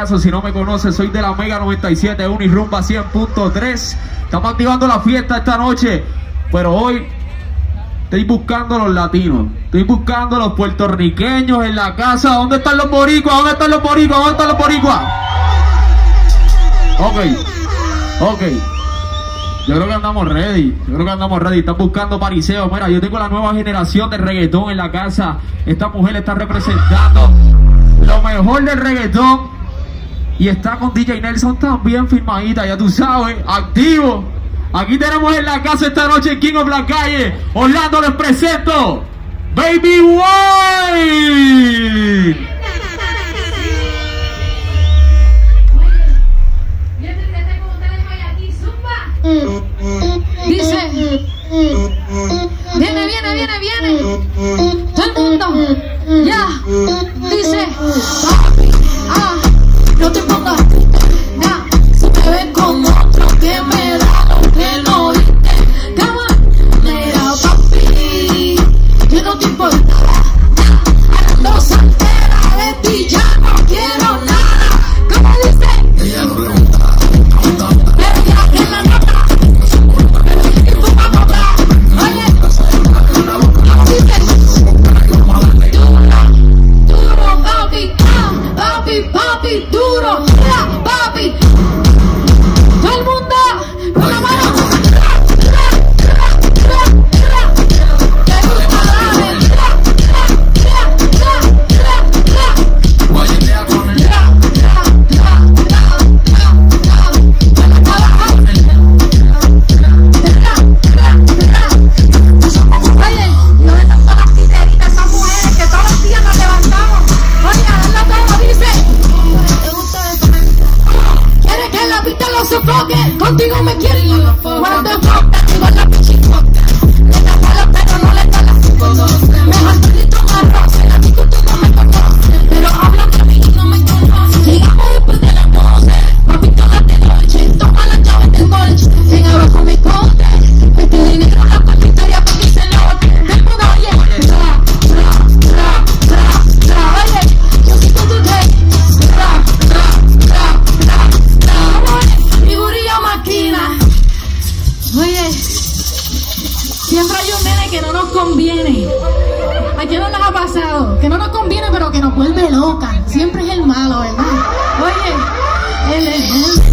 Si no me conoces, soy de la Mega 97, Unirumba 100.3. Estamos activando la fiesta esta noche, pero hoy estoy buscando los latinos, estoy buscando los puertorriqueños en la casa. ¿Dónde están los boricuas? ¿Dónde están los boricuas? ¿Dónde están los boricuas? Ok. Yo creo que andamos ready, Están buscando pariseo. Mira, yo tengo la nueva generación de reggaetón en la casa. Esta mujer está representando lo mejor del reggaetón. Y está con DJ Nelson también firmadita, ya tú sabes, activo. Aquí tenemos en la casa esta noche King of la Calle. Orlando, les presento Baby Wine. Dice, viene. Todo el mundo, ya. Dice, no te pongas, ya. Si me ves con otro que me da lo que no diste, cama, mira papi, que no te importa. Ando soltera de ti, ya no quiero nada. ¿Cómo dice? Ella no pregunta. Pero ya que la nota. Papi, duro, papi. Todo el mundo, con la mano. Contigo me quieren ir cuando activo la pichifota. Le da palo pero no le da la foto. Mejor grito arroz, en la disco tú no me conoces, pero habla de mí y no me conoces. Llegamos después de las 12, papi todas de noche, toma las llaves del bolche, en abajo mi cote, este dinero la papitaria para que se note. Del mundo oye, oye, yo soy tu today, Oye, siempre hay un nene que no nos conviene. ¿A quién no les ha pasado? Que no nos conviene pero que nos vuelve loca. Siempre es el malo, ¿verdad? Oye, él es